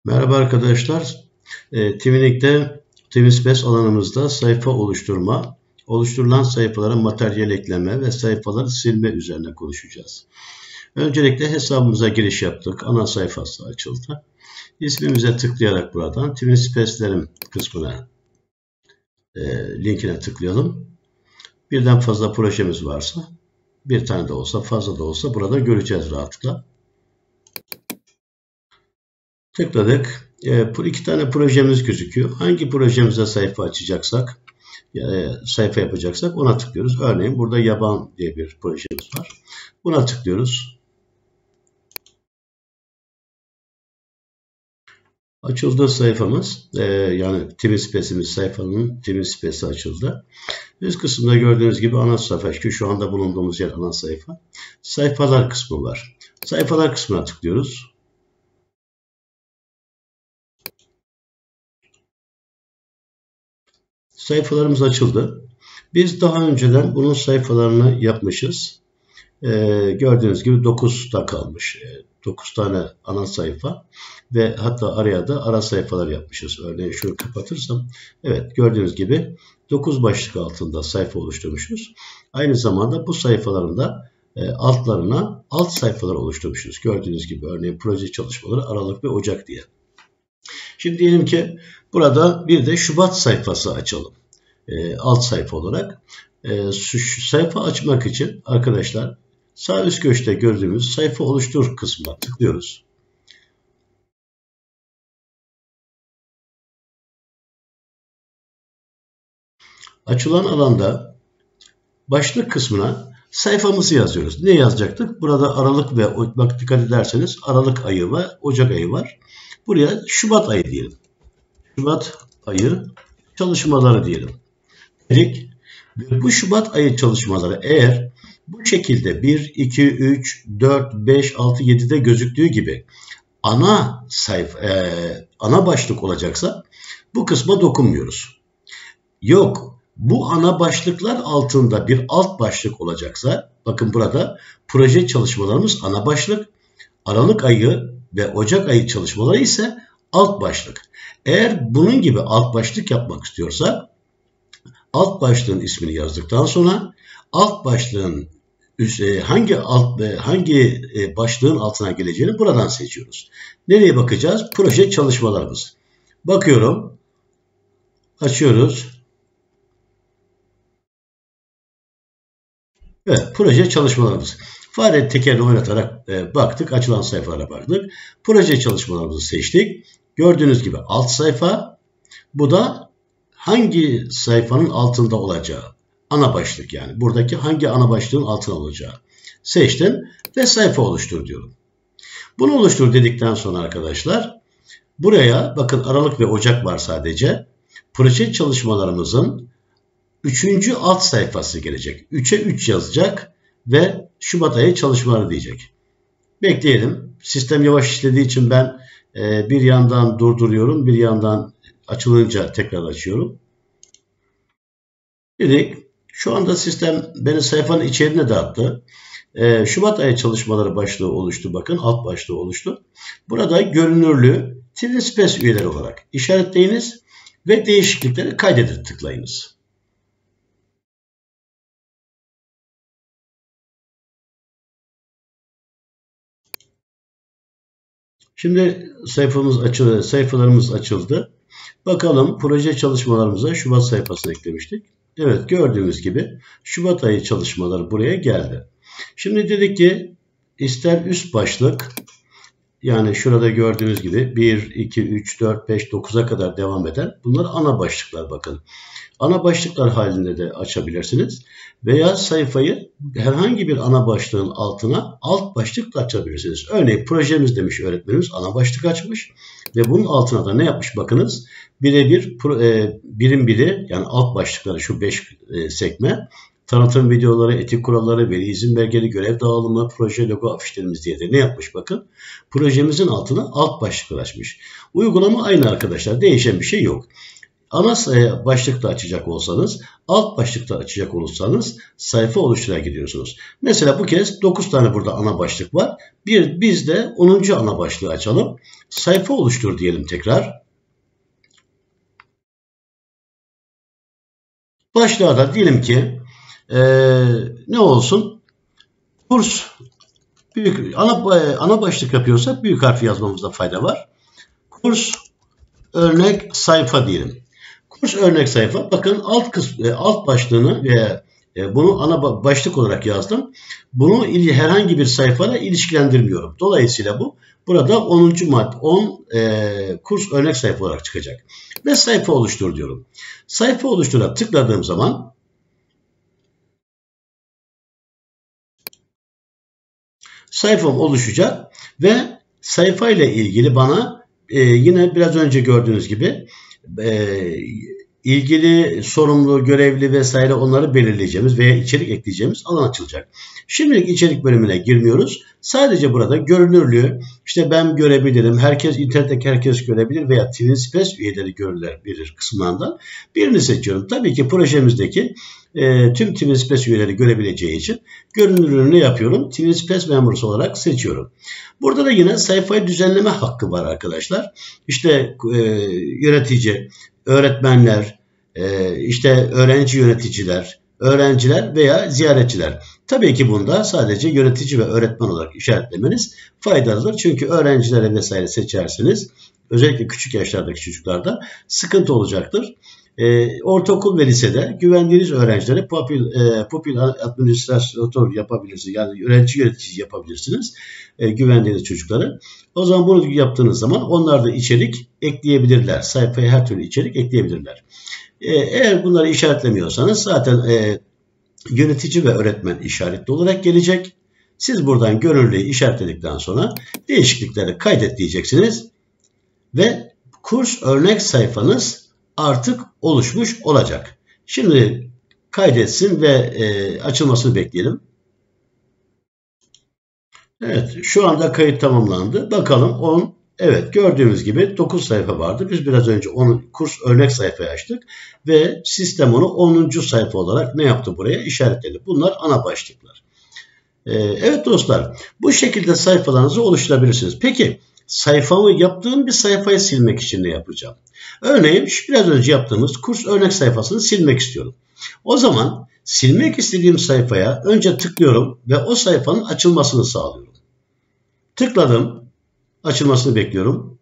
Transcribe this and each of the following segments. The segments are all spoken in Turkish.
Merhaba arkadaşlar. Twining'de TwinSpace alanımızda sayfa oluşturma, oluşturulan sayfalara materyal ekleme ve sayfaları silme üzerine konuşacağız. Öncelikle hesabımıza giriş yaptık. Ana sayfası açıldı. İsmimize tıklayarak buradan TwinSpace'lerim kısmına linkine tıklayalım. Birden fazla projemiz varsa, bir tane de olsa, fazla da olsa burada göreceğiz rahatlıkla. Tıkladık. İki tane projemiz gözüküyor. Hangi projemize sayfa açacaksak, sayfa yapacaksak ona tıklıyoruz. Örneğin burada yaban diye bir projemiz var. Buna tıklıyoruz. Açıldı sayfamız. Yani TwinSpace'imiz sayfanın TwinSpace'i açıldı. Üst kısımda gördüğünüz gibi ana sayfa. Şu anda bulunduğumuz yer ana sayfa. Sayfalar kısmı var. Sayfalar kısmına tıklıyoruz. Sayfalarımız açıldı. Biz daha önceden bunun sayfalarını yapmışız. Gördüğünüz gibi 9'da kalmış. 9 tane ana sayfa ve hatta araya da ara sayfalar yapmışız. Örneğin şunu kapatırsam, evet gördüğünüz gibi 9 başlık altında sayfa oluşturmuşuz. Aynı zamanda bu sayfaların da altlarına alt sayfalar oluşturmuşuz. Gördüğünüz gibi örneğin proje çalışmaları Aralık ve Ocak diye. Şimdi diyelim ki burada bir de Şubat sayfası açalım. Alt sayfa olarak. Sayfa açmak için arkadaşlar sağ üst köşede gördüğümüz sayfa oluştur kısmına tıklıyoruz. Açılan alanda başlık kısmına sayfamızı yazıyoruz. Ne yazacaktık? Burada Aralık ve bak dikkat ederseniz Aralık ayı ve Ocak ayı var. Buraya Şubat ayı diyelim. Şubat ayı çalışmaları diyelim. Dedik. Bu Şubat ayı çalışmaları eğer bu şekilde 1, 2, 3, 4, 5, 6, 7'de gözüktüğü gibi ana sayfa, ana başlık olacaksa bu kısma dokunmuyoruz. Yok, bu ana başlıklar altında bir alt başlık olacaksa, bakın burada proje çalışmalarımız ana başlık, Aralık ayı ve Ocak ayı çalışmaları ise alt başlık. Eğer bunun gibi alt başlık yapmak istiyorsak, alt başlığın ismini yazdıktan sonra alt başlığın hangi başlığın altına geleceğini buradan seçiyoruz. Nereye bakacağız? Proje çalışmalarımız. Bakıyorum. Açıyoruz. Evet, proje çalışmalarımız. Fare tekerini oynatarak baktık. Açılan sayfalara baktık. Proje çalışmalarımızı seçtik. Gördüğünüz gibi alt sayfa. Bu da hangi sayfanın altında olacağı. Ana başlık yani. Buradaki hangi ana başlığın altına olacağı. Seçtim ve sayfa oluştur diyorum. Bunu oluştur dedikten sonra arkadaşlar buraya bakın Aralık ve Ocak var sadece. Proje çalışmalarımızın 3. alt sayfası gelecek. 3'e 3 yazacak ve Şubat ayı çalışmaları diyecek. Bekleyelim. Sistem yavaş işlediği için ben bir yandan durduruyorum. Bir yandan açılınca tekrar açıyorum. Dedik. Şu anda sistem beni sayfanın içeriğine dağıttı. Şubat ayı çalışmaları başlığı oluştu. Bakın alt başlığı oluştu. Burada görünürlüğü TwinSpace üyeleri olarak işaretleyiniz ve değişiklikleri kaydedin tıklayınız. Şimdi sayfalarımız açıldı. Bakalım proje çalışmalarımıza Şubat sayfasını eklemiştik. Evet gördüğünüz gibi Şubat ayı çalışmaları buraya geldi. Şimdi dedik ki ister üst başlık yani şurada gördüğünüz gibi 1, 2, 3, 4, 5, 9'a kadar devam eden bunlar ana başlıklar bakın. Ana başlıklar halinde de açabilirsiniz. Veya sayfayı herhangi bir ana başlığın altına alt başlıkla açabilirsiniz. Örneğin projemiz demiş öğretmenimiz ana başlık açmış. Ve bunun altına da ne yapmış bakınız. Birebir birim biri yani alt başlıkları şu 5 sekme. Tanıtım videoları, etik kuralları, veri izin belgeleri, görev dağılımı, proje logo afişlerimiz diye de ne yapmış bakın. Projemizin altına alt başlıklar açmış. Uygulama aynı arkadaşlar. Değişen bir şey yok. ana başlıkta açacak olsanız, alt başlıkta açacak olursanız sayfa oluştura gidiyorsunuz. Mesela bu kez 9 tane burada ana başlık var. Biz de 10. ana başlığı açalım. Sayfa oluştur diyelim tekrar. Başlığa da diyelim ki ne olsun? Kurs büyük ana başlık yapıyorsak büyük harf yazmamızda fayda var. Kurs örnek sayfa diyelim. Kurs örnek sayfa. Bakın alt başlığını ve bunu ana başlık olarak yazdım. Bunu herhangi bir sayfayla ilişkilendirmiyorum. Dolayısıyla bu burada 10. madde 10 kurs örnek sayfa olarak çıkacak. Ve sayfa oluştur diyorum. Sayfa oluştura tıkladığım zaman sayfam oluşacak ve sayfa ile ilgili bana yine biraz önce gördüğünüz gibi ilgili sorumlu, görevli vesaire onları belirleyeceğimiz veya içerik ekleyeceğimiz alan açılacak. Şimdilik içerik bölümüne girmiyoruz. Sadece burada görünürlüğü, işte ben görebilirim, internetteki herkes görebilir veya TwinSpace üyeleri görülebilir kısımlarından birini seçiyorum. Tabii ki projemizdeki tüm TwinSpace üyeleri görebileceği için görünürlüğünü yapıyorum. TwinSpace Members olarak seçiyorum. Burada da yine sayfayı düzenleme hakkı var arkadaşlar. İşte yönetici, öğretmenler, işte öğrenci yöneticiler, öğrenciler veya ziyaretçiler. Tabii ki bunda sadece yönetici ve öğretmen olarak işaretlemeniz faydalıdır. Çünkü öğrencilere vesaire seçerseniz özellikle küçük yaşlardaki çocuklarda sıkıntı olacaktır. Ortaokul ve lisede güvendiğiniz öğrencilere pupil administratör yapabilirsiniz. Yani öğrenci yöneticisi yapabilirsiniz güvendiğiniz çocukları. O zaman bunu yaptığınız zaman onlar da içerik ekleyebilirler. Sayfaya her türlü içerik ekleyebilirler. Eğer bunları işaretlemiyorsanız zaten yönetici ve öğretmen işaretli olarak gelecek. Siz buradan görünürlüğü işaretledikten sonra değişiklikleri kaydet diyeceksiniz ve kurs örnek sayfanız artık oluşmuş olacak. Şimdi kaydetsin ve açılmasını bekleyelim. Evet, şu anda kayıt tamamlandı. Bakalım 10. Evet, gördüğümüz gibi 9 sayfa vardı. Biz biraz önce kurs örnek sayfayı açtık ve sistem onu 10. sayfa olarak ne yaptı buraya? İşaretledi. Bunlar ana başlıklar. Evet dostlar, bu şekilde sayfalarınızı oluşturabilirsiniz. Peki yaptığım bir sayfayı silmek için ne yapacağım? Örneğin biraz önce yaptığımız kurs örnek sayfasını silmek istiyorum. O zaman silmek istediğim sayfaya önce tıklıyorum ve o sayfanın açılmasını sağlıyorum. Tıkladım. Açılmasını bekliyorum.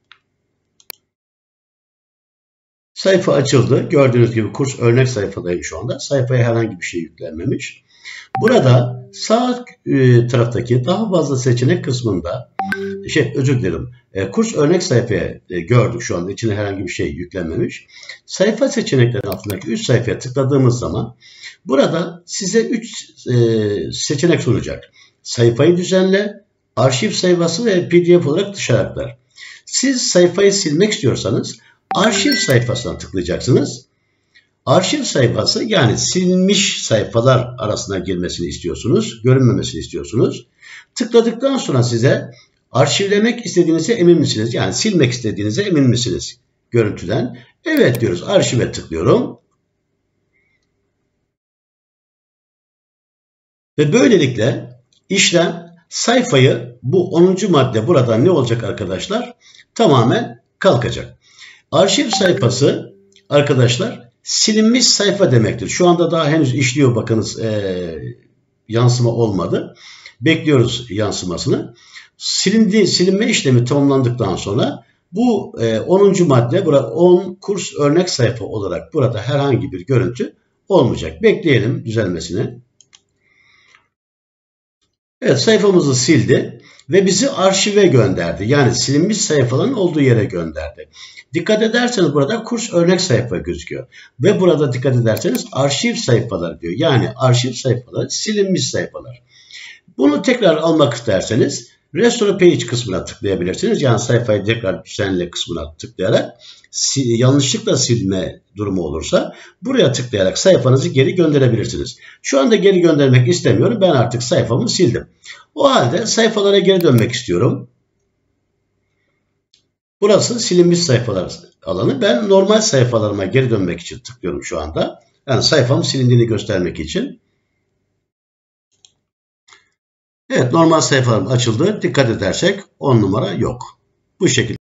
Sayfa açıldı. Gördüğünüz gibi kurs örnek sayfadayım şu anda. Sayfaya herhangi bir şey yüklenmemiş. Burada sağ taraftaki daha fazla seçenek kısmında kurs örnek sayfaya gördük şu anda. İçine herhangi bir şey yüklenmemiş. Sayfa seçeneklerinin altındaki 3 sayfaya tıkladığımız zaman burada size 3 seçenek sunacak. Sayfayı düzenle, arşiv sayfası ve PDF olarak dışarı aktar. Siz sayfayı silmek istiyorsanız arşiv sayfasına tıklayacaksınız. Arşiv sayfası yani silinmiş sayfalar arasına girmesini istiyorsunuz, görünmemesini istiyorsunuz. Tıkladıktan sonra size arşivlemek istediğinize emin misiniz? Yani silmek istediğinize emin misiniz görüntüden? Evet diyoruz. Arşive tıklıyorum. Ve böylelikle işlem sayfayı bu 10. madde burada ne olacak arkadaşlar? Tamamen kalkacak. Arşiv sayfası arkadaşlar silinmiş sayfa demektir. Şu anda daha henüz işliyor bakınız yansıma olmadı. Bekliyoruz yansımasını. Silinme işlemi tamamlandıktan sonra bu 10. madde burada 10 kurs örnek sayfa olarak burada herhangi bir görüntü olmayacak. Bekleyelim düzelmesini. Evet sayfamızı sildi ve bizi arşive gönderdi. Yani silinmiş sayfaların olduğu yere gönderdi. Dikkat ederseniz burada kurs örnek sayfa gözüküyor. Ve burada dikkat ederseniz arşiv sayfaları diyor. Yani arşiv sayfaları silinmiş sayfalar. Bunu tekrar almak isterseniz Restore Page kısmına tıklayabilirsiniz. Yani sayfayı tekrar düzenle kısmına tıklayarak yanlışlıkla silme durumu olursa buraya tıklayarak sayfanızı geri gönderebilirsiniz. Şu anda geri göndermek istemiyorum. Ben artık sayfamı sildim. O halde sayfalara geri dönmek istiyorum. Burası silinmiş sayfalar alanı. Ben normal sayfalarıma geri dönmek için tıklıyorum şu anda. Yani sayfamın silindiğini göstermek için. Evet, normal sayfalarım açıldı. Dikkat edersek 10 numara yok. Bu şekilde.